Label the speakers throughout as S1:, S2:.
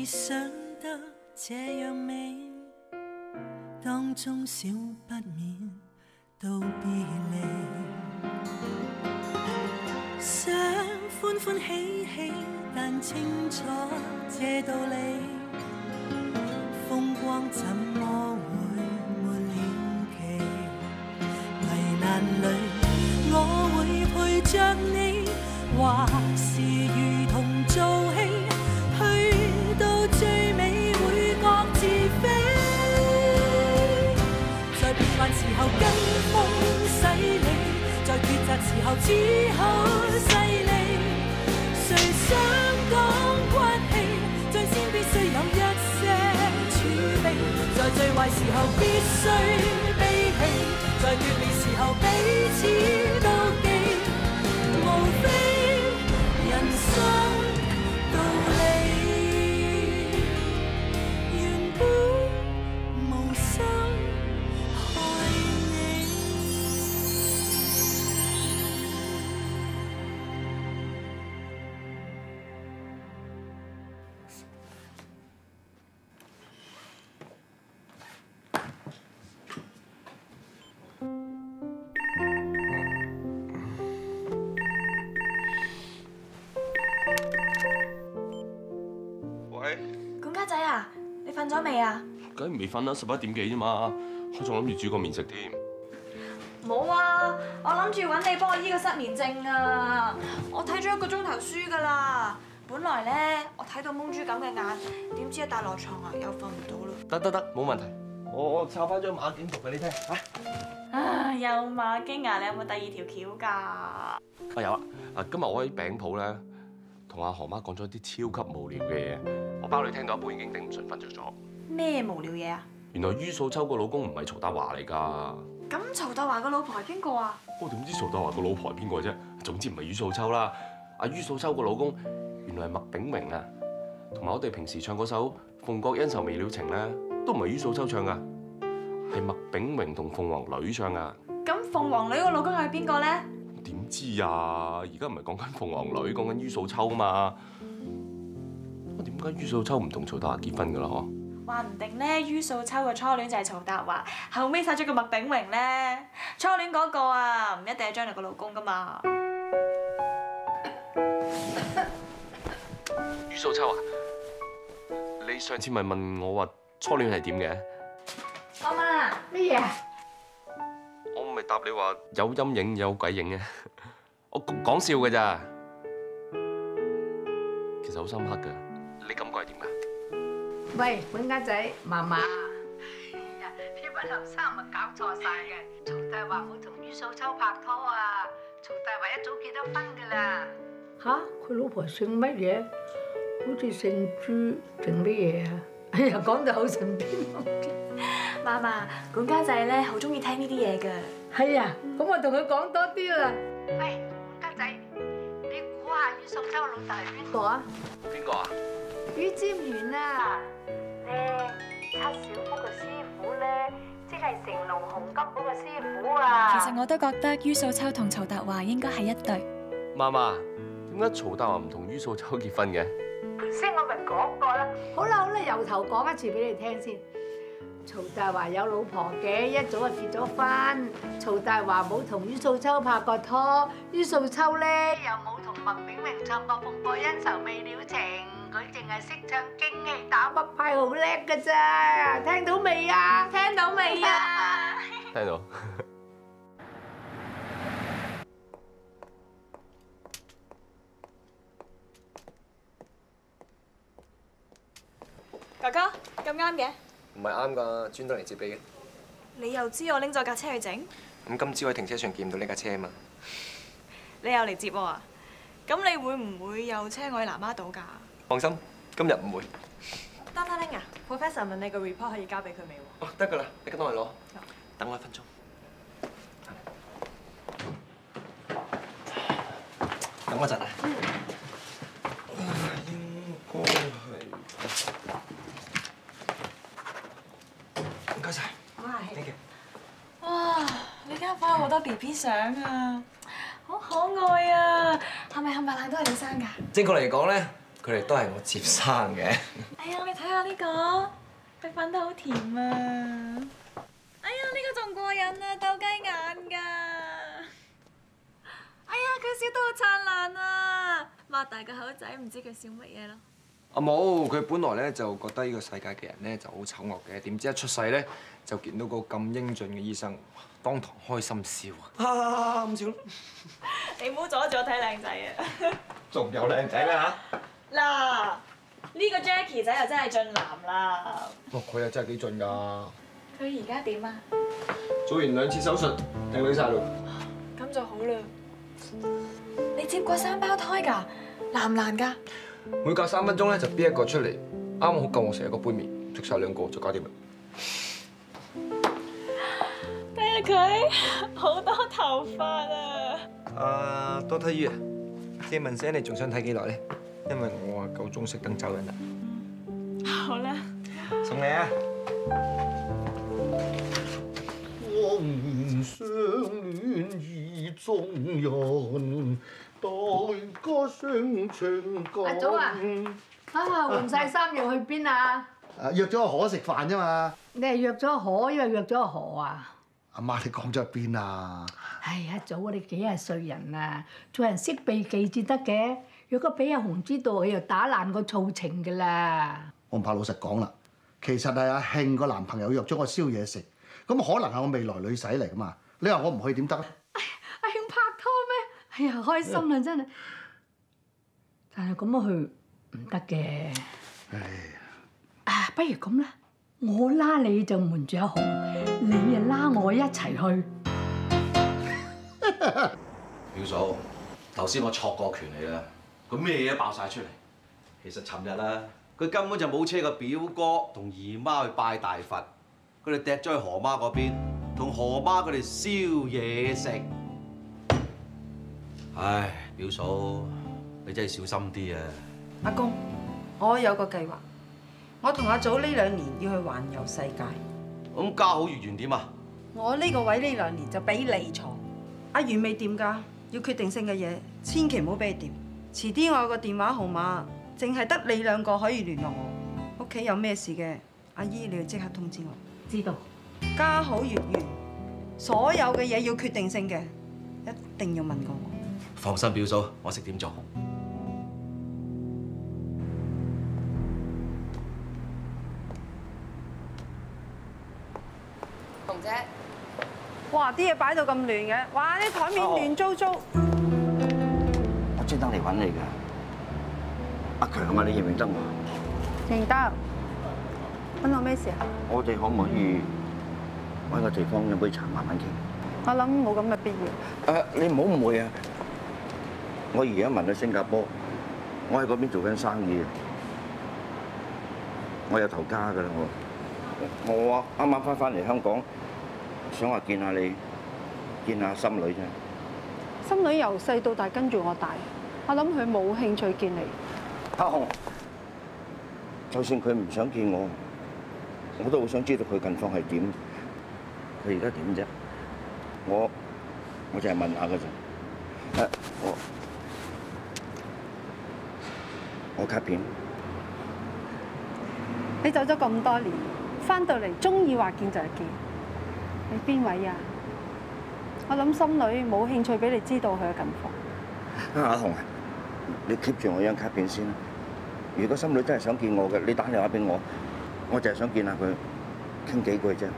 S1: 想得這樣美，當中少不免道別離。想歡歡喜喜，但清楚這道理，風光怎麼會沒了期？危難裏我會陪着你，或是如同做戲，去到最尾會各自飛。在變幻時候跟風洗禮，在抉擇時候只好勢利。誰想講骨氣，最先必須有一些儲備。在最壞時候必須悲喜，在決裂時候彼此妒忌。無非人生道理，原本無心害你。
S2: 喂，
S3: 管家仔啊，你瞓咗未啊？
S2: 梗係未瞓啦，11點幾啫嘛，我仲諗住煮個麵食添。
S3: 冇啊，我諗住揾你幫我醫個失眠症啊！我睇咗1個鐘頭書㗎啦，本來咧我睇到蒙豬咁嘅眼，點知一笪落床啊又瞓唔到啦。
S2: 得，冇問題。我抄翻張馬經讀俾你聽嚇。
S3: 啊，有馬經啊？你有冇第2條橋㗎？
S2: 啊有啊！今日我喺餅鋪咧，同阿何媽講咗啲超級無聊嘅嘢，我包你聽到一半已經頂唔順瞓着咗。
S3: 咩無聊嘢啊？
S2: 原來于素秋個老公唔係曹達華嚟㗎。
S3: 咁曹達華個老婆係邊個啊？
S2: 我點知曹達華個老婆係邊個啫？總之唔係于素秋啦。阿于素秋個老公原來係麥炳榮啊，同埋我哋平時唱嗰首《鳳閣恩仇未了情》咧，都唔係于素秋唱㗎，係麥炳榮同鳳凰女唱㗎。
S3: 咁鳳凰女個老公係邊個咧？
S2: 點知啊？而家唔係講緊鳳凰女，講緊于素秋啊嘛。我點解于素秋唔同曹達華結婚㗎啦？嗬？
S3: 話唔定咧，于素秋嘅初戀就係曹達華，後尾殺咗個麥炳榮咧。初戀嗰個啊，唔一定係將來個老公噶嘛。
S2: 于素秋啊，你上次咪問我話初戀係點嘅？
S3: 媽媽，
S4: 咩嘢？
S2: 我咪答你話有陰影有鬼影嘅，我講笑㗎咋。其實好深刻㗎，你感覺係點㗎？
S4: 喂，管家仔，嫲嫲，哎呀，呢班後生咪搞錯晒嘅。曹大華冇同于素秋拍拖啊，曹大華一早結咗婚噶啦。吓，佢老婆姓乜嘢？好似姓朱定乜嘢啊？哎呀，講到好神秘。
S3: 媽媽，管家仔咧好中意聽呢啲嘢㗎。
S4: 係啊，咁我同佢講多啲啦。喂，管家仔，你估下于素秋老豆係邊個啊？
S2: 邊個啊？
S4: 于占元啊！咧七小福嘅師傅咧，即係成龍洪金寶嘅師傅啊！
S3: 其實我都覺得于素秋同曹達華應該係一對。
S2: 媽媽，點解曹達華唔同于素秋結婚嘅？
S4: 先我咪講過啦。好啦，由頭講一次俾你聽先。曹大華有老婆嘅，一早就結咗婚。曹大華冇同于素秋拍過拖，于素秋咧又冇同麥炳榮唱過《鳳閣恩仇未了情》，佢淨係識唱京戲打北派，好叻㗎咋！聽到未啊？
S3: 聽到未啊？
S2: 聽到。
S3: 哥哥咁啱嘅，
S5: 唔係啱㗎，專登嚟接你嘅。
S3: 你又知我拎咗架車去整？
S5: 咁今朝喺停車場見唔到呢架車啊嘛。
S3: 你又嚟接我啊？咁你會唔會又車我去南丫島㗎？
S5: 放心，今日唔會。
S3: Darling啊 ，Professor 問你個 report 可以交俾佢未喎？
S5: 哦，得㗎啦，你跟我去攞。等我1分鐘。等我陣啊。應該係。唔該曬。Thank you。
S3: 哇！你間房有好多 BB 相啊，好可愛啊！係咪冚唪唥都係你生㗎？
S5: 正確嚟講咧，佢哋都係我接生嘅。
S3: 哎哎呀，你睇下呢個，佢粉得好甜啊！哎呀，呢個仲過癮啊，鬥雞眼㗎！哎呀，佢笑得好燦爛啊！擘大個口仔，唔知佢笑乜嘢咯。
S5: 阿冇，佢本來咧就覺得呢個世界嘅人咧就好醜惡嘅，點知一出世咧就見到個咁英俊嘅醫生，當堂開心笑啊！咁笑咯。
S3: 你唔好阻住我睇靚仔啊！
S5: 仲有靚仔咩嚇？
S3: 嗱，呢個 Jackie 仔又真係俊男啦。
S5: 哇！佢又真係幾俊㗎。
S3: 佢而家點啊？
S5: 做完2次手術，定女晒咯。
S3: 咁就好啦。你接過3胞胎㗎？難唔難㗎？
S5: 每隔3分鐘咧就逼一個出嚟，啱好夠我食一個杯麵，食晒2個就搞掂啦。
S3: 睇下佢好多頭髮啊！
S5: 多睇醫啊！借問聲你仲想睇幾耐咧？因為我啊夠鐘熄燈走人啦。
S3: 好啦，
S5: 送你啊！
S6: 往年相戀意中人，待歌聲唱歌。
S4: 阿祖啊，換晒衫要去邊啊？
S6: 約咗阿可食飯啫嘛。
S4: 你係約咗可，因為約咗何啊？
S6: 阿媽，你講咗去邊啊？
S4: 唉，阿祖，你幾廿歲人啦，做人識避忌至得嘅。如果俾阿紅知道，佢就打爛個醋情㗎啦。
S6: 我唔怕老實講啦，其實係阿慶個男朋友約咗我燒嘢食，咁可能係我未來女婿嚟噶嘛。你話我唔去點得啊？
S4: 阿慶拍拖咩？哎呀，開心啦真係。但係咁樣去唔得嘅。啊，不如咁啦，我拉你就瞞住阿紅，你啊拉我一齊去。
S7: 表嫂，頭先我錯過權你啦，佢咩嘢都爆晒出嚟。其實尋日啦，佢根本就冇車個表哥同姨媽去拜大佛，佢哋趯咗去何媽嗰邊，同何媽佢哋燒嘢食。唉，表嫂，你真係小心啲啊！
S8: 阿公，我有個計劃，我同阿祖呢2年要去環遊世界。
S7: 咁家好月圓點啊？
S8: 我呢個位呢2年就俾你坐。阿圓未掂㗎，要決定性嘅嘢，千祈唔好俾佢掂。遲啲我有個電話號碼，淨係得你2個可以聯絡我。屋企有咩事嘅，阿姨你要即刻通知我。
S4: 知道。
S8: 家好月圓，所有嘅嘢要決定性嘅，一定要問過我。
S7: 放心，表嫂，我識點做。
S9: 紅姐，
S8: 哇！啲嘢擺到咁亂嘅，哇！啲台面亂糟糟。
S9: 我專登嚟揾你㗎。阿強啊，你認唔認得我？
S8: 認得。揾我咩事啊？
S9: 我哋可唔可以揾個地方飲杯茶慢慢傾？
S8: 我諗冇咁嘅必要。
S9: 你唔好誤會啊！我而家問去新加坡，我喺嗰邊做緊生意，我有頭家㗎啦我啱啱翻嚟香港，想話見下你，見下心女啫。
S8: 心女由細到大跟住我大，我諗佢冇興趣見你。
S9: 阿紅，就算佢唔想見我，我都好想知道佢近況係點。佢而家點啫？我就係問下㗎咋。我卡片。
S8: 你走咗咁多年，翻到嚟中意話見就係見。你邊位啊？我諗心女冇興趣俾你知道佢嘅近況。
S9: 阿紅啊，你 keep 住我張卡片先啦。如果心女真係想見我嘅，你打電話俾我，我就係想見下佢，傾幾句啫。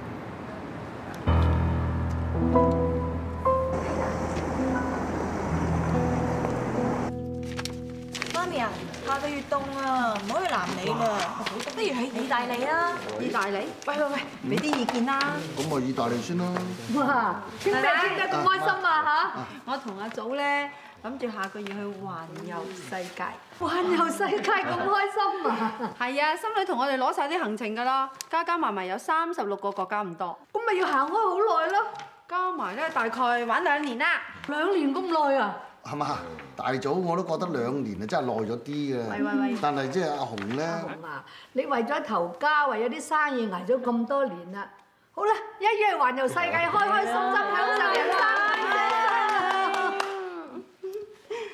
S3: 媽咪啊，下個月凍啊，唔好去南美啦，不如去意大利啦。
S8: 意大利？喂，俾啲意見啦。
S6: 咁我意大利先啦。
S4: 哇！傾咩傾得咁開心啊嚇！
S8: 我同阿祖咧諗住下個月去環遊世界。
S4: 環遊世界咁開心啊！
S8: 係啊，心女同我哋攞晒啲行程㗎啦，加埋有36個國家咁多。
S4: 咁咪要行開好耐咯。
S8: 加埋咧大概玩2年啦。
S4: 2年咁耐啊！
S6: 係嘛？大早我都覺得2年啊，真係耐咗啲嘅。
S8: 喂！
S6: 但係即係阿紅咧。
S4: 阿紅啊，你為咗頭家，為咗啲生意捱咗咁多年啦。好啦，一於去環遊世界，開開心心享受人生。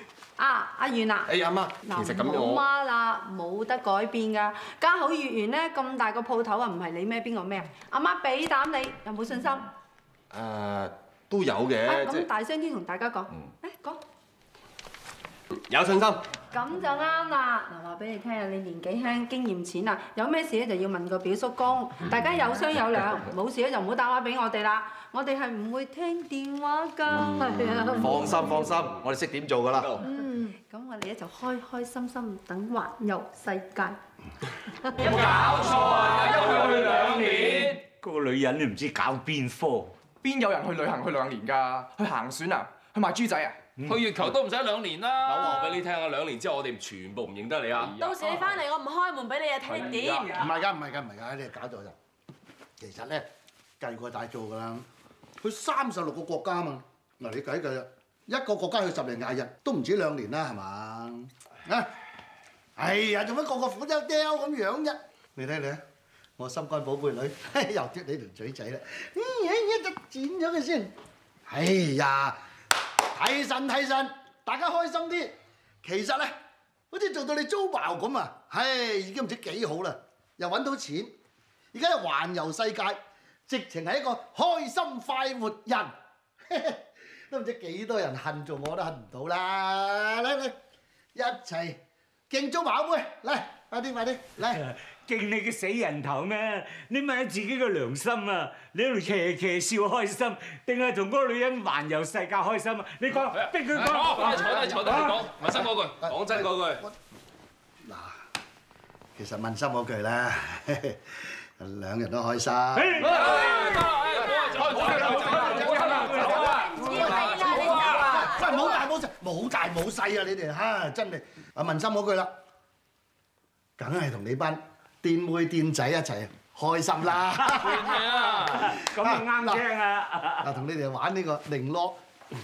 S8: 阿元啊，
S2: 阿媽，
S8: 嗱
S2: 其實咁樣
S8: 冇媽啦，冇得改變㗎。家好月圓咧，咁大個鋪頭啊，唔係你咩邊個咩啊？阿媽俾膽你，有冇信心？
S2: 都有嘅，
S8: 咁大聲啲同大家講，誒講。
S2: 有信心。
S8: 咁就啱啦！嗱，話俾你聽啊，你年紀輕，經驗淺啊，有咩事咧就要問個表叔公。大家有商有量，冇事咧就唔好打話俾我哋啦。我哋係唔會聽電話㗎。係啊。
S7: 放心，我哋識點做㗎啦。
S8: 咁我哋咧就開開心心等環遊世界。
S10: 有冇搞錯啊？一去2年，個女人你唔知搞邊科？
S5: 邊有人去旅行去2年㗎？去行船啊？去賣豬仔啊？
S11: 去月球都唔使2年啦！我話俾你聽啊，2年之後我哋全部唔認得你啊！
S3: 到時你翻嚟，我唔開門俾你啊，睇你點？
S6: 唔係㗎，你哋搞錯咗。其實咧計過大做㗎啦，去36個國家嘛。嗱，你計啊，一個國家去10零20日都唔止2年啦，係嘛？啊！哎呀，做乜個款都刁咁樣啫？你睇你啊，我心肝寶貝女又貼你條嘴仔啦！一就剪咗佢先。哎呀！睇神，大家開心啲。其實咧，好似做到你租茅咁啊，唉，已經唔知幾好啦，又揾到錢，而家又環遊世界，直情係一個開心快活人，都唔知幾多人恨做我都恨唔到啦！嚟，一齊敬租茅妹，嚟，快啲嚟！
S10: 敬你嘅死人頭咩？你問下自己個良心啊！你喺度騎笑開心，定係同嗰個女人環遊世界開心啊？你講，逼佢講。
S11: 坐低，你講，問心嗰句，講真嗰句。
S6: 嗱，其實問心嗰句咧，2人都開心。冇大冇細啊！你哋嚇真係啊！問心嗰句啦，梗係同你班癲妹癲仔一齊開心啦！
S10: 咁啊啱聽啊！
S6: 嗱，同你哋玩呢個零落，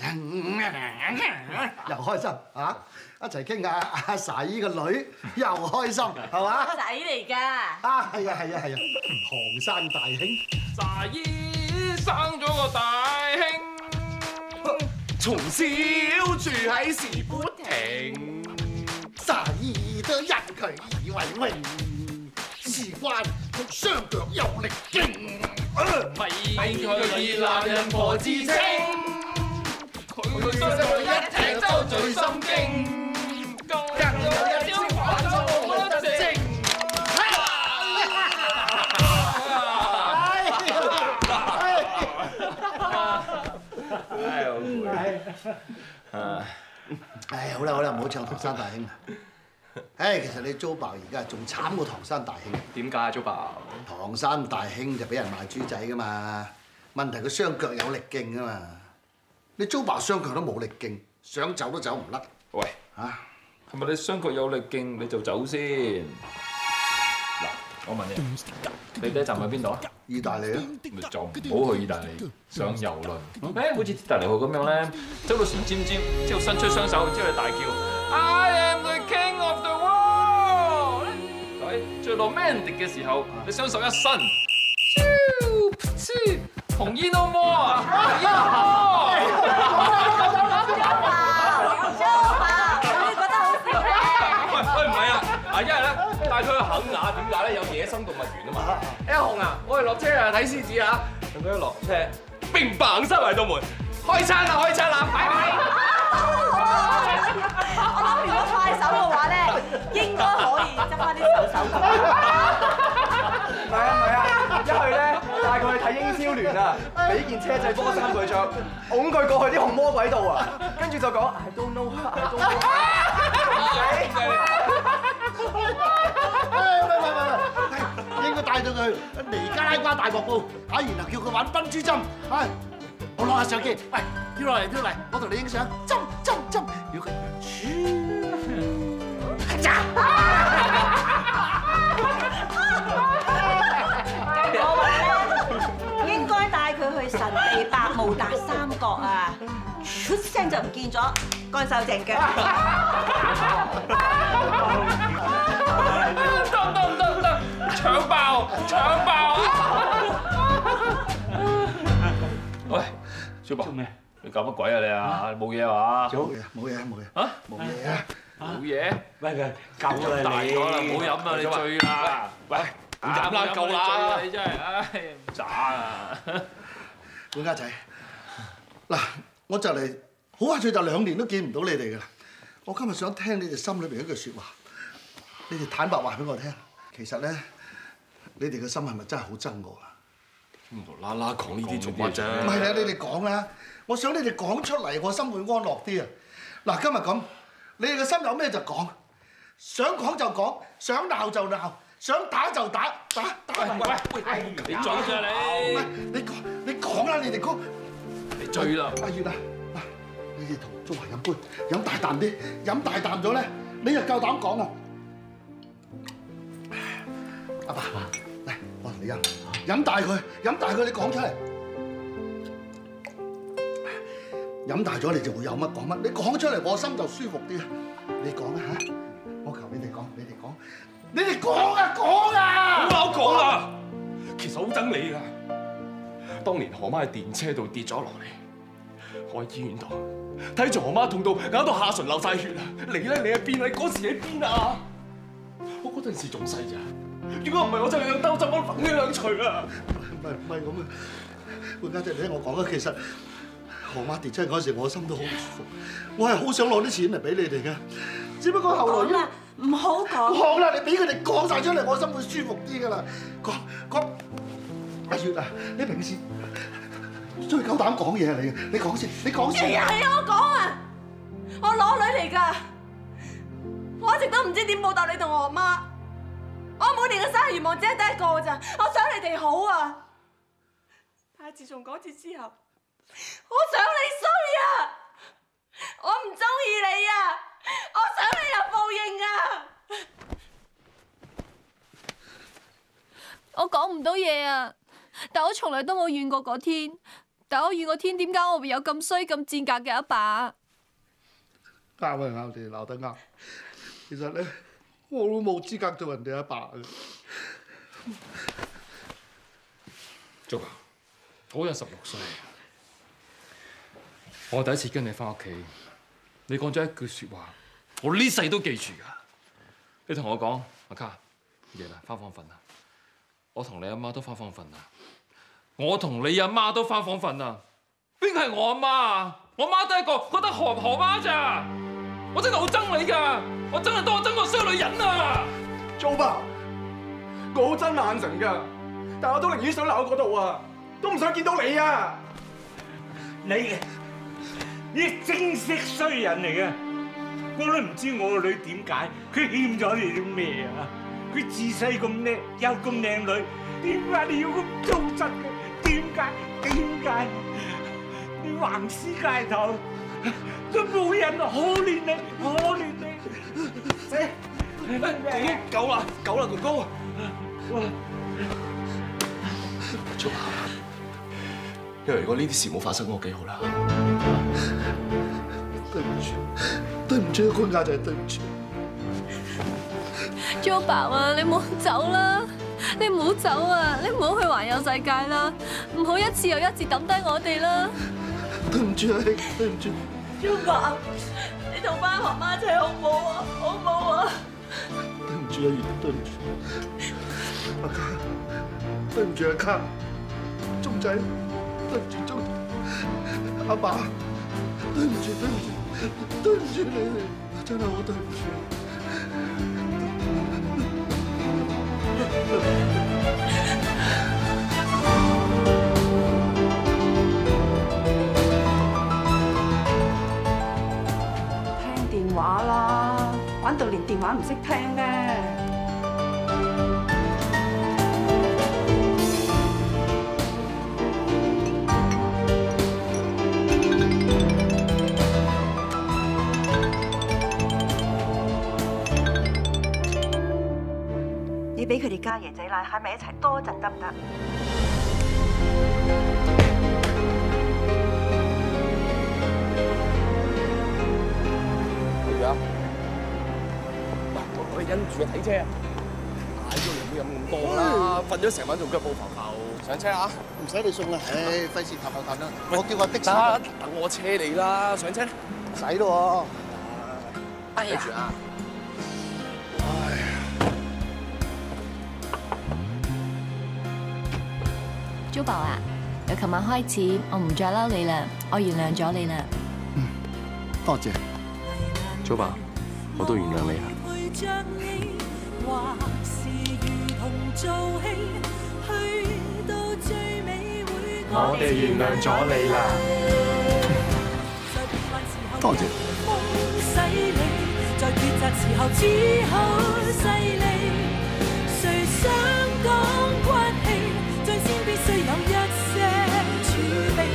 S6: 又開心嚇！一齊傾下阿 Sa 姨個女又開心，係嘛？
S3: 仔嚟㗎。
S6: 啊，係啊！唐山大兄
S11: Sa姨生咗個大兄，從小住喺士砵亭。
S6: Sa姨都因佢以為榮，事關佢雙腳有力勁，
S11: 咪佢以男人婆自稱，佢相信一踢周最心驚，更有一招反手冇得剩。
S6: 唉，好啦，唔好唱唐山大兄啦。唉，其實你租爆而家仲慘過唐山大兄。
S5: 點解啊？租爆？
S6: 唐山大兄就俾人賣豬仔噶嘛，問題佢雙腳有力勁啊嘛。你租爆雙腳都冇力勁，想走都走唔甩。
S11: 喂，係咪你雙腳有力勁你就走先？嗱，我問你，你第一站喺邊度啊？
S6: 意大利啊？
S11: 咪就唔好去意大利，上遊輪。誒，好似鐵達尼號咁樣咧，走到船尖尖，之後伸出雙手，之後你大叫 I am the king of the world。最 romantic 嘅時候，你雙手一伸，紅衣 no more 啊！紅衣 no more。喂，唔係啊，因為咧帶佢去肯雅，點解咧？有野生動物園啊嘛。阿紅啊，我哋落車啊睇獅子啊，咁樣落車，乒乓閂埋道門，開餐啦，拜拜。
S3: 我諗如果快手嘅話咧，應該可以執翻啲手咁。
S5: 唔係啊，一去咧帶佢去睇英超聯啊，俾件車仔波衫佢着，擁佢過去啲紅魔鬼度啊，跟住就講 I don't know。
S6: 應該帶到佢尼加拉瓜大瀑布，然後叫佢玩笨豬針，我攞下相機，喂，跳落嚟，我同你影相，針，要佢
S3: 我話咧，應該帶佢去神秘百慕達三角啊，出聲就唔見咗，乾手淨腳。
S11: 得，搶爆啊！喂，小白，做咩？你你搞乜鬼啊你啊？冇嘢啊？
S6: 冇嘢冇嘢冇嘢
S11: 啊？
S6: 冇嘢啊！
S11: 冇嘢？
S10: 喂，夠啦
S11: 大咗啦，唔好飲啦，你醉啦！喂，唔飲啦，夠啦！你真係，唉，咁渣啊！
S6: 管家仔，嗱，我就嚟好快脆就2年都見唔到你哋㗎啦。我今日想聽你哋心裏邊一句説話，你哋坦白話俾我聽。其實咧，你哋嘅心係咪真係好憎我啊？
S2: 無啦啦講呢啲做乜啫？
S6: 唔係啊，你哋講啦，我想你哋講出嚟，我心會安樂啲啊！嗱，今日咁，你哋嘅心有咩就講，想講就講，想鬧就鬧，想打就打，打埋。
S11: 喂，你醉咋你？
S6: 唔係，你講啦，你哋講。
S11: 你醉啦！
S6: 阿月啊，嗱，你哋同中華飲杯，飲大啖啲，飲大啖咗咧，你就夠膽講啊！阿爸，嚟，我同你飲大佢，飲大佢，你講出嚟。飲大咗你就會有乜講乜，你講出嚟我心就舒服啲啊！你講啊嚇，我求你哋講，你哋講啊講啊！
S2: 好啦，我講啦，其實好憎你㗎。當年何媽喺電車度跌咗落嚟，我喺醫院度睇住何媽痛到咬到下唇流晒血啊！你咧，你喺邊？你嗰時喺邊啊？我嗰陣時仲細咋，如果唔係我真係用兜針咁揼呢2錘啊！
S6: 唔係咁啊！管家姐，你聽我講啊，其實何媽跌親嗰時，我心都好唔舒服，我係好想攞啲錢嚟俾你哋嘅，只不過後來
S3: 唔好講。
S6: 講啦，你俾佢哋講晒出嚟，我心會舒服啲㗎啦。講，阿月啊，你平時最夠膽講嘢嚟嘅，你講先。
S3: 係我講啊！我裸女嚟㗎，我一直都唔知點報答你同我媽。我每年嘅生日願望只係得一個㗎咋，我想你哋好啊！但係自從嗰次之後，我想你衰啊！我唔中意你啊！我想你有報應啊！
S12: 我講唔到嘢啊！但我從來都冇怨過個天，但我怨個天點解我會有咁衰咁賤格嘅阿爸？
S6: 啱啊啱，你鬧得啱。其實咧，我都冇資格做人哋阿爸嘅。
S11: 竹啊，嗰日16歲，我第一次跟你翻屋企，你講咗一句説話，我呢世都記住㗎。你同我講，阿卡，夜啦，翻房瞓啦。我同你阿媽都翻房瞓啦。我同你阿媽都翻房瞓啦。邊個係我阿媽啊？我媽得一個，覺得何媽咋？我真係好憎你㗎！我真係多憎個衰女人啊！
S5: 做爸，我好憎曼城㗎，但我都寧願想留喺嗰度啊，都唔想見到你啊！
S10: 你正式衰人嚟嘅，我都唔知我個女點解，佢欠咗你啲咩啊？佢自細咁叻，又咁靚女，點解你要咁糟質嘅？點解？你橫屍街頭都冇人可憐你，
S5: 夠啦，哥哥。
S2: 竹啊，因為如果呢啲事冇發生過幾好啦。
S6: 對唔住，管家仔，對唔住。
S12: Jo爸啊，你唔好走啦！你唔好走啊！你唔好去環遊世界啦！唔好一次又一次抌低我哋啦！
S6: 對唔住啊，兄，對唔住。
S3: Jo爸，你同班學媽一齊好唔好啊？好唔好啊？
S6: 對唔住啊，月，對唔住。阿卡，對唔住阿卡。鐘仔，對唔住鐘。阿爸，對唔住，對唔住你哋，真係好對唔住。
S8: 聽電話啦，玩到連電話唔識聽咩？
S13: 你俾佢哋家爺仔奶喺埋一齊多陣得唔得？
S5: 我哋因住睇車啊！嗌咗你
S2: 飲咁多啦，瞓咗成晚仲腳步浮浮，上車啊！
S6: 唔使你送啦，唉，費事騰後騰啦。我叫個的士。
S2: 得，等我車你啦，上車。
S6: 唔使咯喎。
S2: 記住啊！
S12: 祖寶啊，由琴晚開始，我唔再嬲你啦，我原諒咗你啦。
S6: 多謝。
S2: 祖寶，我都原諒你啦。
S11: 我哋原諒咗你啦。
S6: 多謝。
S1: 在抉擇時候只好勢利，誰想講骨氣，最先必須有一些儲備。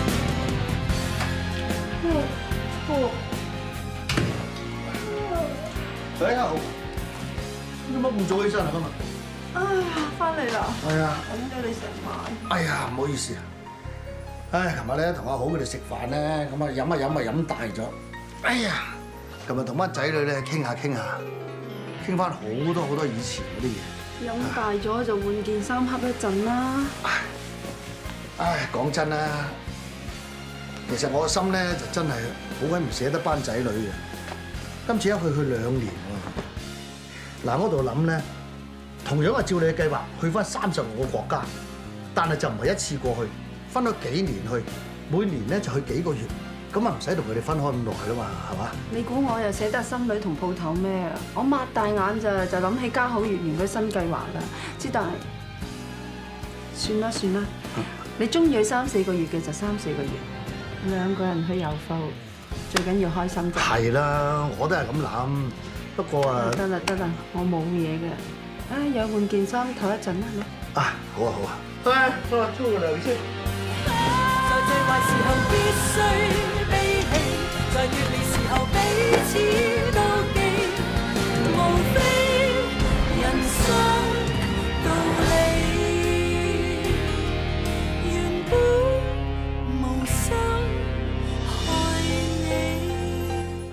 S6: 喂，阿豪，點解咁早起身啊？今日？
S8: 哎呀，翻嚟啦！
S6: 係啊，
S8: 等咗你成晚。
S6: 哎呀，唔好意思啊。唉，琴日咧同阿豪佢哋食飯咧，咁啊飲大咗。哎呀，琴日同班仔女咧傾下，傾翻好多以前嗰啲嘢。
S8: 飲大咗就換件衫瞌一陣啦。
S6: 唉，講真啦，其實我個心咧就真係好鬼唔捨得班仔女嘅。今次一去2年喎。嗱，我度諗咧，同樣係照你嘅計劃去翻36個國家，但係就唔係一次過去，分咗幾年去，每年咧就去幾個月，咁啊唔使同佢哋分開咁耐啦嘛，係嘛？
S8: 你估我又捨得心女同鋪頭咩？我擘大眼就諗起家好月圓嘅新計劃啦。之但係算啦，你中意去3、4個月嘅就3、4個月，2個人去遊埠，最緊要開心啫。
S6: 係啦，我都係咁諗，不過啊，
S8: 得啦，我冇嘢嘅。唉，有換件衫唞一陣啦，係咪？
S6: 啊，好啊。唉，我話沖個涼先。
S1: 在最壞時候必須悲喜，在決裂時候彼此妒忌，無非人生道理，原本無心害你。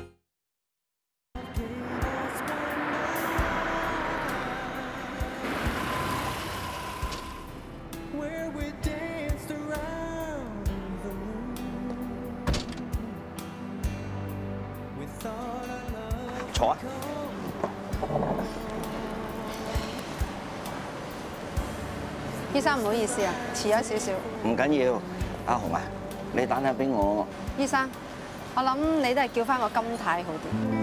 S9: 坐啊！
S14: 醫生唔好意思啊，遲咗少少。
S9: 唔緊要，阿紅啊，你打下俾我。
S14: 醫生，我諗你都係叫翻個金太好啲。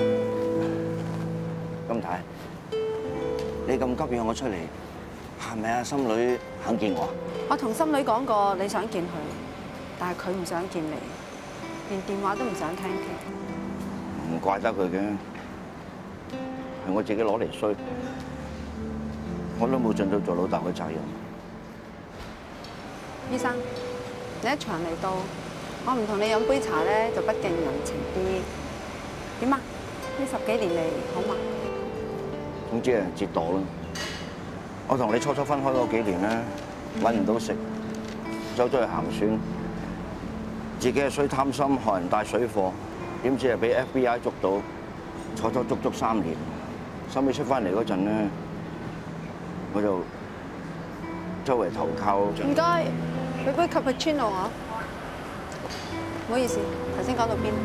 S9: 金太，你咁急約我出嚟，係咪啊？心女肯見我？
S14: 我同心女講過你想見佢，但係佢唔想見你，連電話都唔想聽佢。
S9: 唔怪得佢嘅，係我自己攞嚟衰，我都冇盡到做老豆嘅責任。
S14: 醫生，你一場嚟到，我唔同你飲杯茶咧，就不近人情啲。點啊？呢10幾年嚟好嘛？
S9: 總之係折墮啦。我同你初分開嗰幾年咧，揾唔到食，走咗去行船，自己係衰貪心，學人帶水貨，點知係俾 FBI 捉到，坐咗足足3年。收尾出翻嚟嗰陣咧，我就周圍投靠。
S14: 唔該，俾杯 cappuccino 我。唔好意思，頭先講到邊？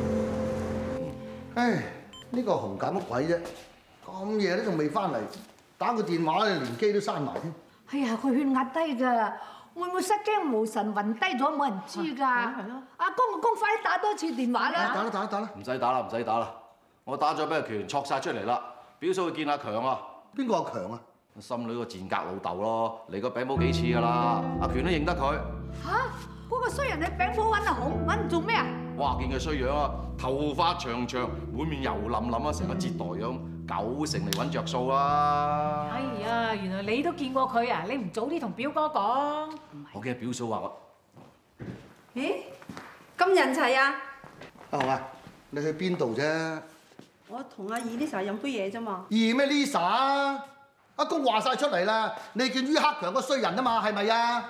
S6: 唉，呢個紅搞乜鬼啫？咁夜都仲未翻嚟，打個電話連機都閂埋添。
S4: 哎呀，佢血壓低㗎，會唔會失驚無神暈低咗冇人知㗎？係咯。阿公，快啲打多次電話啦！
S6: 打啦！
S7: 唔使打啦，我打咗俾阿權戳晒出嚟啦。表嫂去見阿強啊！
S6: 邊個阿強啊？
S7: 心女個賤格老豆咯，嚟個餅鋪幾次㗎啦，阿權都認得佢。
S4: 嚇！嗰個衰人喺餅鋪揾阿好，揾做咩啊？
S7: 哇！見佢衰樣啊，頭髮長長，滿面油冧冧啊，成個折墮樣，9成嚟揾着數啦！
S15: 哎呀，原來你都見過佢啊！你唔早啲同表哥講。
S7: 我記得表嫂話我。
S14: 咦？咁人齊啊！
S6: 阿紅啊，你去邊度啫？
S8: 我同阿二 Lisa 飲杯嘢啫嘛。
S6: 二咩 Lisa 啊？阿公話晒出嚟啦，你見于克強個衰人啊嘛，係咪啊？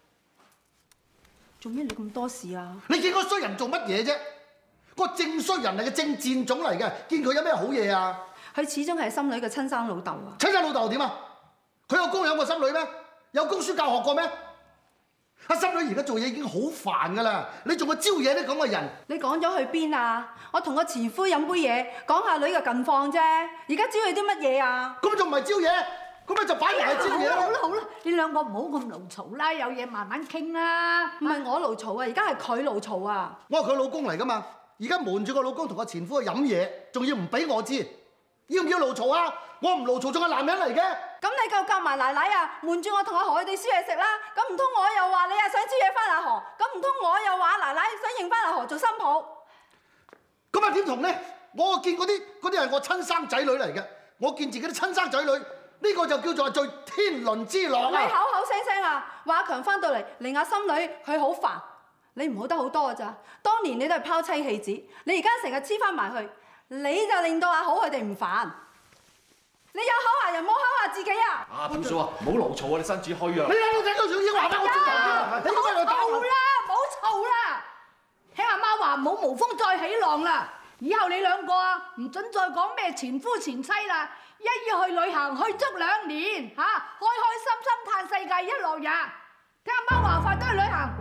S8: 做咩你咁多事啊？
S6: 你見個衰人做乜嘢啫？個正衰人嚟嘅，正賤種嚟嘅，見佢有咩好嘢啊？
S8: 佢始終係心女嘅親生老豆啊！
S6: 親生老豆點啊？ 佢有供養過心女咩？有供書教學過咩？阿心女而家做嘢已經好煩㗎啦，你仲會招惹啲咁嘅人？
S8: 你講咗去邊啊？我同個前夫飲杯嘢，講下女嘅近況啫。而家招佢啲乜嘢啊？
S6: 咁仲唔係招惹？咁咪就擺明係招惹。
S4: 好啦好啦，你兩個唔好咁勞嘈啦，有嘢慢慢傾啦。
S8: 唔係我勞嘈啊，而家係佢勞嘈啊！
S6: 我係佢老公嚟㗎嘛，而家瞞住個老公同個前夫去飲嘢，仲要唔俾我知，要唔要勞嘈啊？我唔勞嘈，仲係男人嚟嘅。
S8: 咁你夠夾埋奶奶啊，瞞住我同阿何佢哋燒嘢食啦。咁唔通我又話你啊想招嘢翻阿何？咁唔通我又話奶奶想認翻阿何做新抱？
S6: 咁啊點同咧？我見嗰啲係我親生仔女嚟嘅，我見自己啲親生仔女，呢個就叫做係最天倫之樂啊！
S8: 你口口聲聲啊，話阿強翻到嚟令阿心女佢好煩，你唔好得好多㗎咋？當年你都係拋妻棄子，你而家成日黐翻埋去，你就令到阿好佢哋唔煩。你有口話人，冇口話自己啊！
S2: 啊，表嫂啊，唔好勞嘈啊！你身子虛啊！
S6: 你兩個仔都想要話俾我知啊！你應該去打我。
S4: 唔好嘈啦！聽阿媽話唔好無風再起浪啦！以後你兩個啊，唔准再講咩前夫前妻啦！一要去旅行去足2年嚇，開開心心嘆世界一樂也。聽阿媽話，快啲去旅行。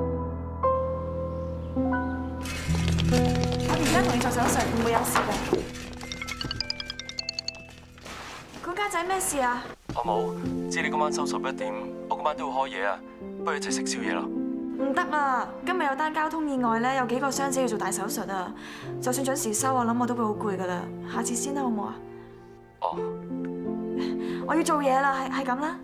S3: 我而家同你做手術，唔會有事嘅。管家仔咩事啊？
S2: 我冇，知你今晚收11點，我今晚都要開嘢啊，不如一齊食宵夜啦。
S3: 唔得啦，今日有單交通意外咧，有幾個傷者要做大手術啊！就算準時收，我諗我都會好攰噶啦。下次先啦，好唔好啊？
S2: 哦，
S3: 我要做嘢啦，係咁啦。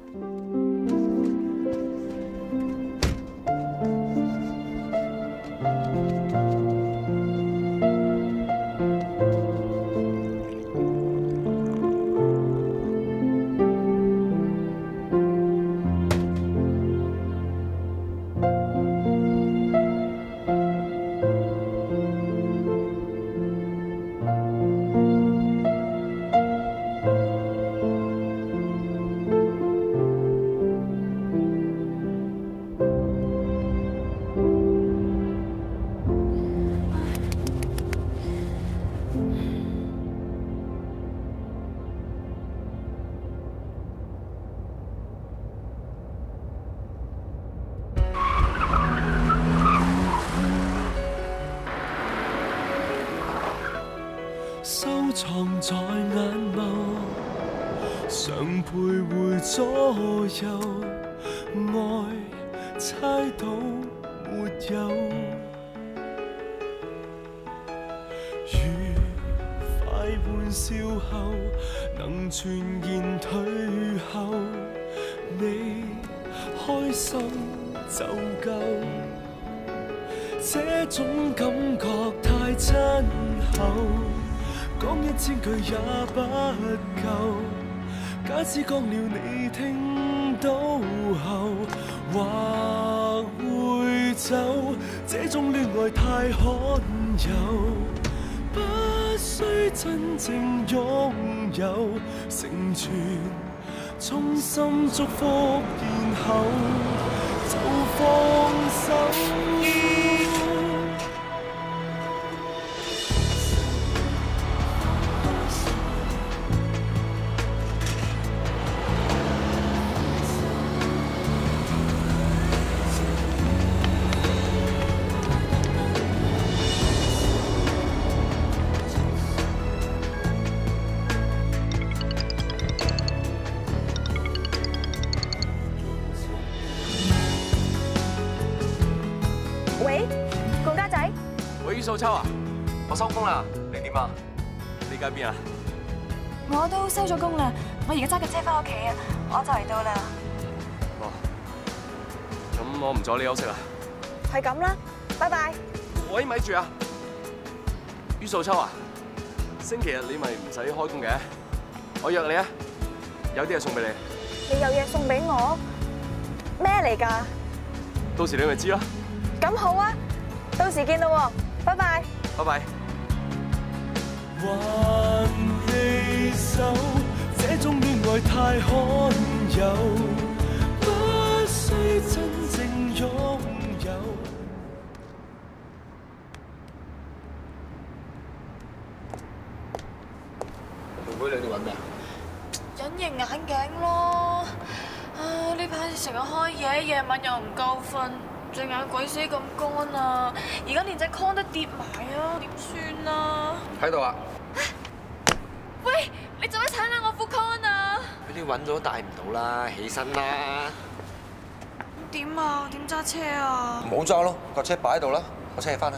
S16: 收藏在眼眸，常徘徊左右，愛猜到沒有？愉快玩笑後，能全然退後，你開心就夠。這種感覺太親厚。講1000句也不夠，假使講了你聽到後，或會走。這種戀愛太罕有，不需真正擁有，成全，衷心祝福，然後就放手。
S3: 喂，顧家仔。
S2: 喂，于素秋啊，我收工啦，你點啊？你而家邊啊？
S3: 我都收咗工啦，我而家揸架車翻屋企啊，我就嚟到啦。
S2: 哦，咁我唔阻你休息啦。
S3: 係咁啦，拜拜。
S2: 喂，咪住啊！于素秋啊，星期日你咪唔使開工嘅，我約你啊，有啲嘢送俾你。
S3: 你有嘢送俾我？咩嚟㗎？
S2: 到時你咪知咯。
S3: 咁好啊，到時見啦，拜拜。
S2: 拜拜。
S16: 還離手，這種戀愛太罕有，不需真正擁有。
S6: 妹妹，你哋揾咩啊？
S3: 隱形眼鏡咯。 日開嘢，夜晚又唔夠瞓，隻眼鬼死咁乾啊！而家連隻 con 都跌埋啊，點算啊？
S9: 喺度啊！
S3: 喂，你做乜踩爛我副 con 啊？
S9: 俾你揾咗帶唔到啦，起身啦！
S3: 點啊？點揸車啊？
S9: 唔好揸咯，架車擺喺度啦，我車你翻去。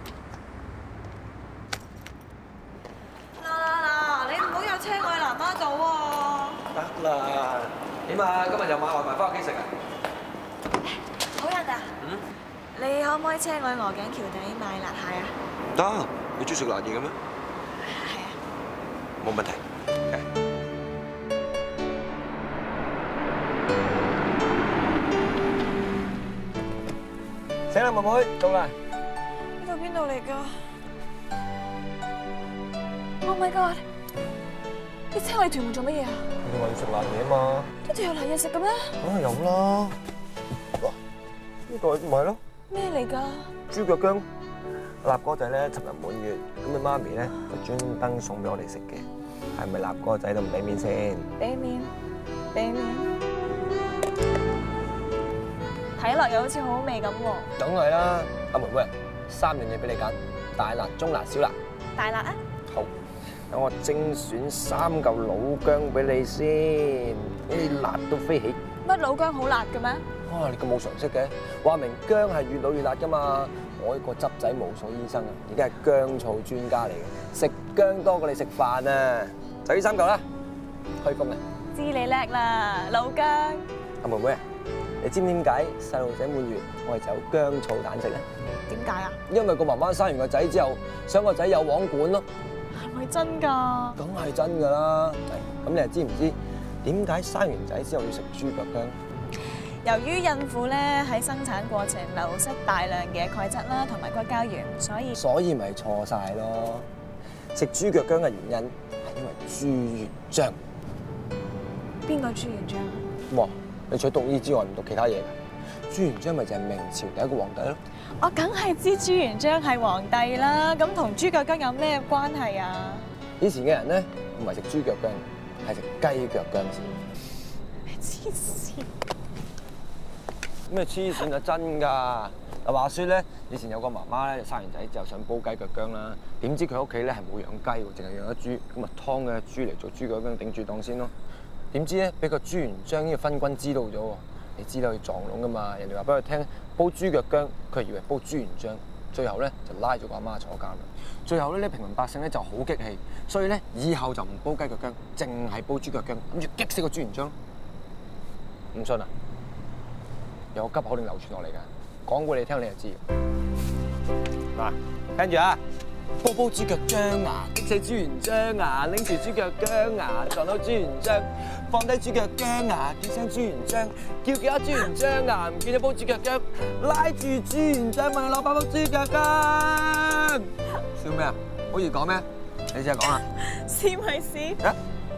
S3: 嗱，你唔好有車我去南丫島啊！
S9: 得啦，點啊？今日又買外賣翻屋企食啊？
S3: 好人啊！你可唔可以車我去鵝頸橋底買辣蟹啊？
S9: 得，你中意食辣嘢嘅咩？
S3: 係啊。
S9: 冇問題。醒啦，妹妹，到啦。
S3: 呢度邊度嚟㗎 ？Oh my god！你車我嚟屯門做乜嘢啊？
S5: 你話要食辣嘢嘛？
S3: 呢度有辣嘢食嘅咩？
S5: 梗係有啦。嗱，呢個咪係咯。
S3: 咩嚟㗎？
S5: 豬腳薑。立哥仔咧，尋日滿月，咁你媽咪咧就專登送俾我哋食嘅，係咪立哥仔都唔俾面先？
S3: 俾面，俾面。睇落又好似好好味咁喎。
S5: 梗係啦，阿妹妹，3樣嘢俾你揀，大辣、中辣、小辣。
S3: 大辣啊！
S5: 好，等我精選3嚿老薑俾你先，呢辣到飛起。
S3: 乜老薑好辣嘅咩？
S5: 哇！你咁冇常識嘅，話明薑係越老越辣㗎嘛。我呢個執仔無數醫生啊，而家係薑醋專家嚟嘅，食薑多過你食飯啊！就呢3嚿啦，開工啊！
S3: 知你叻啦，老薑。
S5: 阿妹妹啊，你知唔知點解細路仔滿月我係走薑醋蛋食咧？
S3: 點解啊？
S5: 因為個媽媽生完個仔之後，想個仔有網管咯。
S3: 係咪真㗎？
S5: 梗係真㗎啦！咁你又知唔知點解生完仔之後要食豬腳薑？
S3: 由於孕婦咧喺生產過程流失大量嘅鈣質啦，同埋骨膠原，所以咪錯晒咯。食豬腳薑嘅原因係因為朱元璋。 邊個朱元璋？
S5: 哇！你除咗讀醫之外唔讀其他嘢㗎？朱元璋咪就係明朝第一個皇帝咯。
S3: 我梗係知朱元璋係皇帝啦，咁同豬腳薑有咩關係啊？
S5: 以前嘅人咧唔係食豬腳薑，係食雞腳薑先。
S3: 黐線！
S5: 咩黐線啊？真㗎！嗱，話説咧，以前有個媽媽咧生完仔之後想煲雞腳薑啦，點知佢屋企咧係冇養雞喎，淨係養咗豬，咁啊劏嘅豬嚟做豬腳薑頂住檔先咯。點知咧俾個朱元璋呢個昏君知道咗喎，你知道佢撞聾㗎嘛？人哋話俾佢聽煲豬腳薑，佢以為煲朱元璋，最後咧就拉咗個阿媽坐監啦。最後咧，啲平民百姓咧就好激氣，所以咧以後就唔煲雞腳薑，淨係煲豬腳薑，諗住激死個朱元璋。唔信啊？有個急口令流傳落嚟㗎，講過你聽你就知。嗱，跟住啊，煲豬腳薑啊，激死朱元璋啊，拎住豬腳薑啊，撞到朱元璋，放低豬腳薑啊，叫聲朱元璋，叫幾多朱元璋啊，唔見你煲豬腳薑，拉住朱元璋問你攞8煲豬腳薑。笑咩啊？好易講咩？你試下講啊！
S3: 試咪試。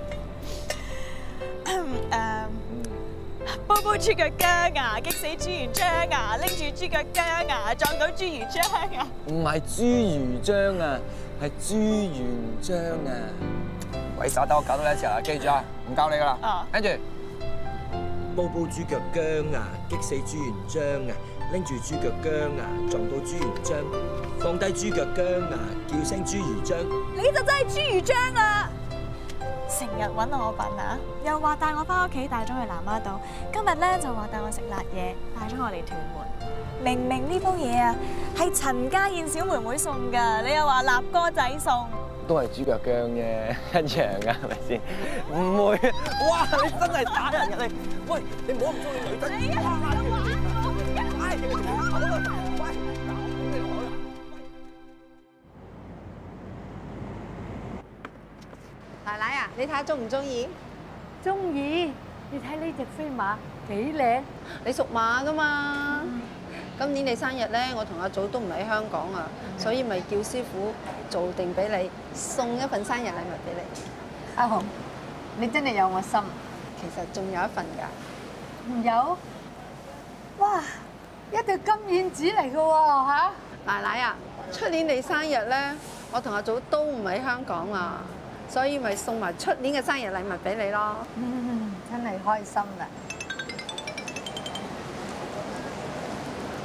S3: 煲豬腳薑啊，激死朱元璋啊，拎住豬腳薑啊，撞到朱元璋啊！
S5: 唔係朱魚章啊，係朱元璋啊！鬼耍得我搞到你一次啊！記住啊，唔教你噶啦。跟住煲豬腳薑啊，激死朱元璋啊！拎住豬腳薑啊，撞到朱元璋，放低豬腳薑啊，叫聲朱魚章。
S3: 你就真係朱魚章啦！成日揾我笨啊，又話帶我翻屋企，帶咗去南丫島。今日咧就話帶我食辣嘢，帶咗我嚟屯門。明明呢煲嘢啊係陳家燕小妹妹送㗎，你又話立哥仔送。
S5: 都係豬腳薑啫，一樣㗎，係咪先？唔會。哇！你真係打人㗎你！喂，你唔好咁中意女仔。你啊！
S14: 奶奶啊，你睇下中唔中意？
S4: 中意，你睇呢隻飛馬幾靚？
S14: 你屬馬噶嘛？今年你生日咧，我同阿祖都唔喺香港啊，所以咪叫師傅做定俾你，送一份生日禮物俾你。
S4: 阿紅，你真係有我心。
S14: 其實仲有一份㗎。
S4: 唔有？哇！一對金燕子嚟㗎喎嚇！
S14: 奶奶啊，出年你生日咧，我同阿祖都唔喺香港啊。所以咪送埋出年嘅生日禮物俾你咯。
S4: 真係開心啦！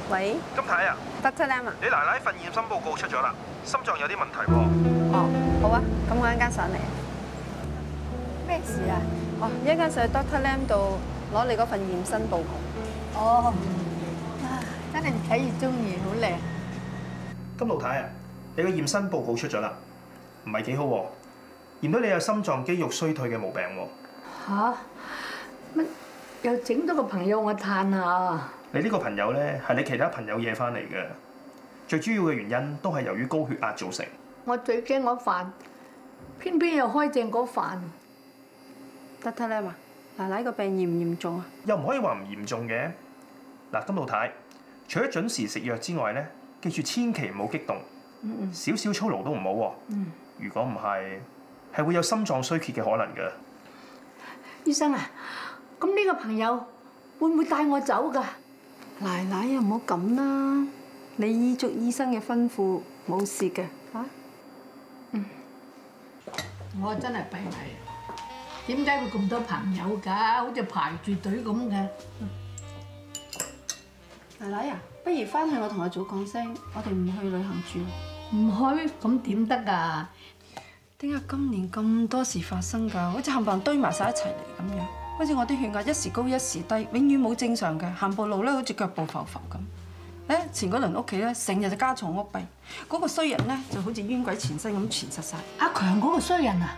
S14: 喂，
S17: 金太啊
S14: Dr. Lam 啊，
S17: 你奶奶份驗身報告出咗啦，心臟有啲問題喎。
S14: 哦，好啊，咁我一陣間上嚟。咩事啊？哦，一陣間上去 Dr. Lam 度攞你嗰份驗身報告。
S4: 哦，真係越睇越中意，好靚。
S17: 金老太啊，你個驗身報告出咗啦，唔係幾好喎，驗到你有心臟肌肉衰退嘅毛病喎。
S4: 嚇？乜又整到個朋友我嘆下？
S17: 你呢個朋友咧係你其他朋友惹翻嚟嘅，最主要嘅原因都係由於高血壓造成。
S4: 我最驚嗰飯，偏偏又開正嗰飯。
S14: Dr. Lam 啊，奶奶個病嚴唔嚴重啊？
S17: 又唔可以話唔嚴重嘅。嗱，金老太，除咗準時食藥之外咧，記住千祈唔好激動，少少操勞都唔好喎。如果唔係，係會有心臟衰竭嘅可能嘅。
S4: 醫生啊，咁呢個朋友會唔會帶我走㗎？
S14: 奶奶又唔好咁啦，你依足醫生嘅吩咐，冇事嘅嚇。
S4: 我真係弊埋，點解會咁多朋友㗎？好似排住隊咁嘅。
S14: 奶奶啊，不如翻去我同阿祖講聲，我哋唔去旅行住。
S4: 唔去咁點得㗎？
S14: 點解今年咁多事發生㗎？好似冚唪唥堆埋晒一齊嚟咁樣，好似我啲血壓一時高一時低，永遠冇正常嘅，行步路咧好似腳步浮浮咁。前嗰輪屋企咧成日就家嘈屋閉，嗰個衰人咧就好似冤鬼纏身咁纏實晒。
S4: 阿強嗰個衰人啊？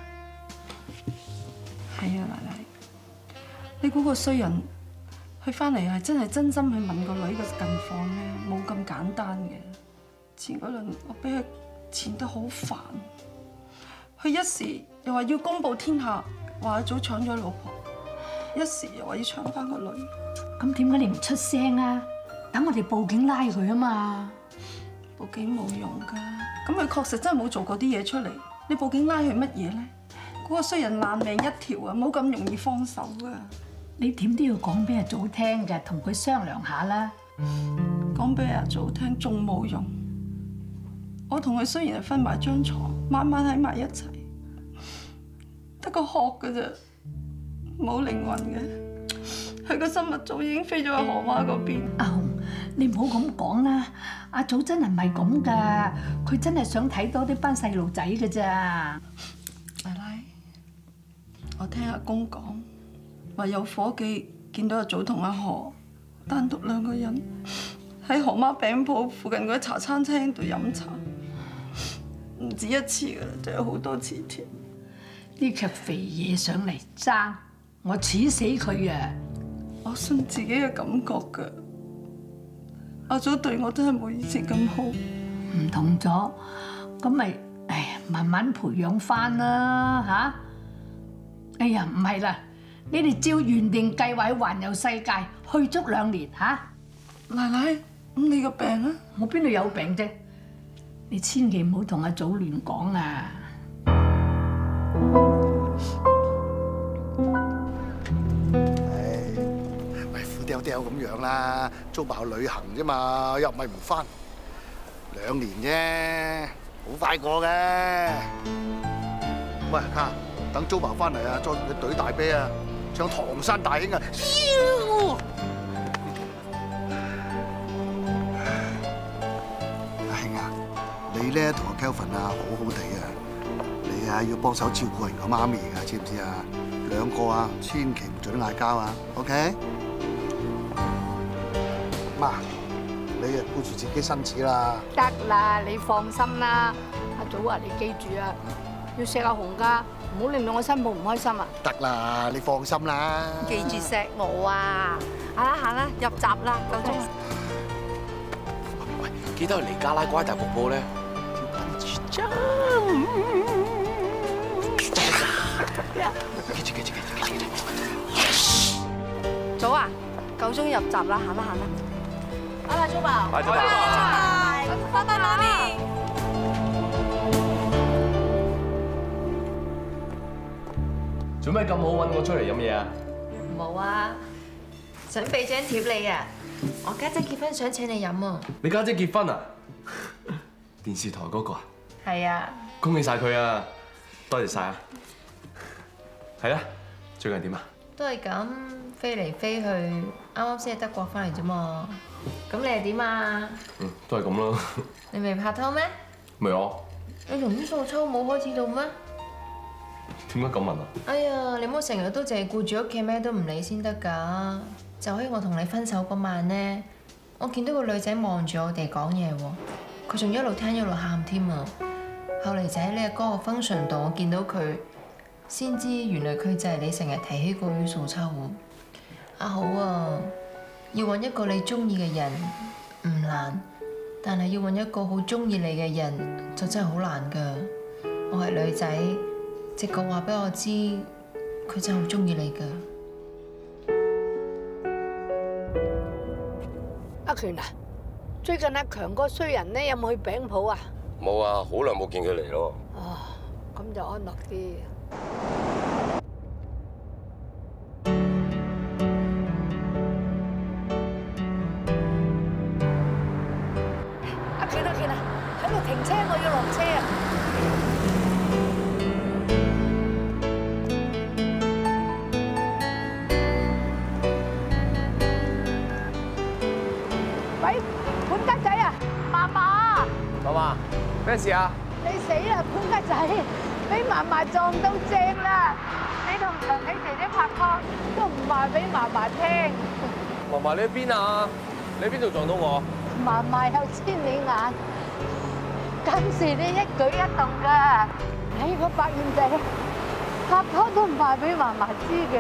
S14: 係啊，奶奶，你估個衰人佢翻嚟係真係真心去問個女嘅近況咧，冇咁簡單嘅。前嗰輪我俾佢纏得好煩。佢一時又話要公佈天下，話阿祖搶咗老婆；一時又話要搶翻個女。
S4: 咁點解你唔出聲啊？等我哋報警拉佢啊嘛！
S14: 報警冇用㗎，咁佢確實真係冇做過啲嘢出嚟。你報警拉佢乜嘢咧？嗰個衰人爛命一條啊，冇咁容易放手㗎。
S4: 你點都要講俾阿祖聽㗎，同佢商量下啦。
S14: 講俾阿祖聽仲冇用。我同佢雖然係分埋張床，晚晚喺埋一齊，得個殼㗎啫，冇靈魂嘅。佢個心物早已經飛咗去河媽嗰邊。
S4: 阿紅，你唔好咁講啦，阿祖真係唔係咁㗎，佢真係想睇多啲班細路仔㗎咋。
S14: 奶奶，我聽阿公講，話有伙計見到阿祖同阿何單獨兩個人喺何媽餅鋪附近嗰啲茶餐廳度飲茶。唔止一次㗎啦，仲有好多次添。
S4: 呢隻肥嘢上嚟爭，我黐死佢啊！
S14: 我信自己嘅感覺㗎。阿祖對我真係冇以前咁好。
S4: 唔同咗，咁咪慢慢培養翻啦嚇。哎呀，唔係啦，你哋照原定計劃去環遊世界，去足2年嚇。
S14: 奶奶，咁你個病啊？
S4: 我邊度有病啫？你千祈唔好同阿祖亂講啊！
S6: 咪苦掉掉咁樣啦，租埋去旅行啫嘛，又唔係唔翻，2年啫，好快過嘅。喂，卡，等租埋翻嚟啊，再同佢隊大啤啊，唱唐山大兄啊！你咧同阿 Kelvin 啊好好地啊，你啊要幫手照顧人個媽咪㗎，知唔知啊？2個啊，千祈唔准嗌交啊 ，OK？ 媽，你啊顧住自己身子啦。
S4: 得啦，你放心啦。阿祖啊，你記住啊，要錫阿紅㗎，唔好令到我新抱唔開心啊。
S6: 得啦，你放心啦。
S14: 記住錫我啊！行啦，入閘啦，夠鐘。
S2: 喂，記得去尼加拉瓜大瀑布咧。
S14: 早啊，夠鐘入閘啦，行啦。
S3: 拜拜，祖寶。
S2: 拜拜，
S3: 拜拜，媽咪。
S2: 做咩咁好揾我出嚟飲嘢啊？
S3: 冇啊，想俾張貼你啊！我家姐結婚想請你飲啊！
S2: 你家姐結婚啊？電視台嗰個啊？
S3: 係啊！
S2: 恭喜晒佢啊！多謝晒啊！係啦，最近點啊？
S3: 都係咁，
S18: 飛嚟飛去，啱啱先係德國翻嚟啫嘛。咁你係點啊？
S2: 都係咁啦。
S18: 你未拍拖咩？
S2: 未啊？
S18: 你同於素秋冇開始到咩？
S2: 點解咁問啊？
S18: 哎呀，你唔好成日都淨係顧住屋企，咩都唔理先得㗎。就喺我同你分手嗰晚呢，我見到個女仔望住我哋講嘢喎，佢仲一路聽一路喊添啊！後嚟就喺呢個歌個 function 度，我見到佢，先知原來佢就係你成日提起個於素秋喎。阿好啊，要揾一個你中意嘅人唔難，但係要揾一個好中意你嘅人就真係好難㗎。我係女仔，直覺話俾我知，佢真係好中意你㗎。
S4: 阿權啊，最近阿強個衰人咧有冇去餅鋪啊？
S5: 冇啊，好耐冇見佢嚟咯。
S4: 哦，咁就安樂啲。阿權啊，喺度停車，我要落車啊！喂，管家仔啊，嫲嫲。
S5: 嫲嫲，咩事啊？
S4: 你死啦，管家仔，俾嫲嫲撞到正啦！你同長喜姐姐拍拖都唔話俾嫲嫲聽。
S5: 嫲嫲，你喺邊啊？你喺邊度撞到我？
S4: 嫲嫲有千里眼，監視你一舉一動㗎。你個白燕仔拍拖都唔話俾嫲嫲知嘅。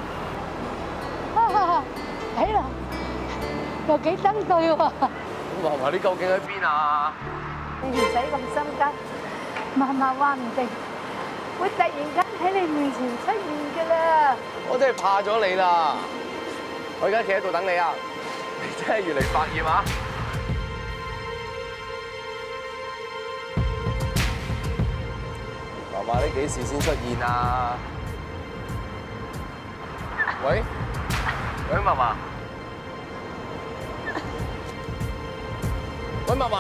S4: 睇啦，又幾登對喎！
S5: 嫲嫲，你究竟喺邊啊？
S4: 你唔使咁心急，嫲嫲話唔定會突然間喺你面前出現㗎啦。
S5: 我真係怕咗你啦！我而家企喺度等你啊！你真係越嚟百厭啊！嫲嫲，你幾時先出現啊？喂，喂，嫲嫲，喂，嫲嫲，嫲嫲，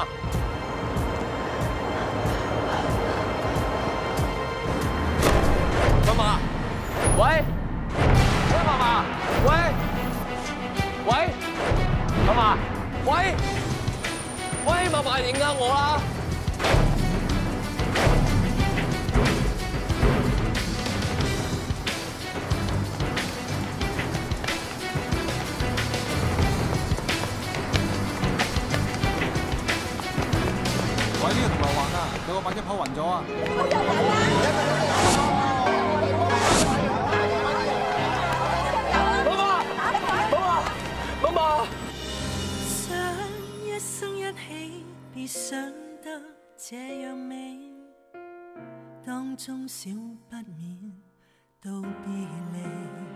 S5: 喂，喂，嫲嫲，喂，喂，嫲嫲，喂，喂，嫲嫲，認下我啦！
S19: 喂，呢個銅鑼灣啊，有個八一鋪暈咗啊！
S1: 想一生一起，別想得這樣美，當中少不免道別離。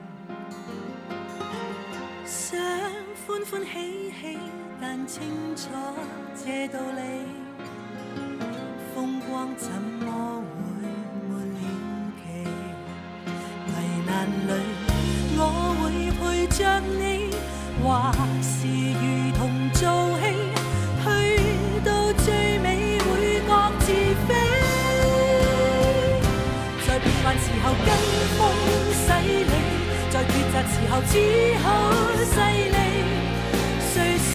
S1: 想歡歡喜喜，但清楚這道理，風光怎麼會沒了期？危難裏我會陪着你，或是如同做戲，去到最尾會各自飛。在變幻時候跟風洗禮，在抉擇時候只好犀利。